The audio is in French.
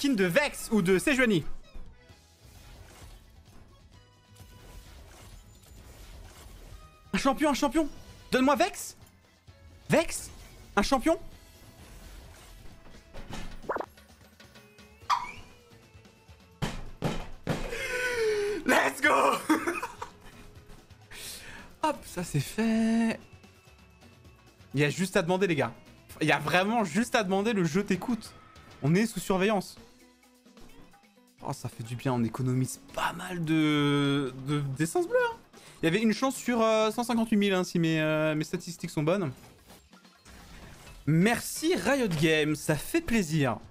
skin de Vex ou de Sejuani. Un champion, un champion. Donne-moi Vex. Vex. Un champion. Let's go. Hop, ça c'est fait. Il y a juste à demander les gars. Il y a vraiment juste à demander, le jeu t'écoute. On est sous surveillance. Oh, ça fait du bien, on économise pas mal d'essence bleue. Hein. Il y avait une chance sur 158 000 hein, si mes statistiques sont bonnes. Merci Riot Games, ça fait plaisir.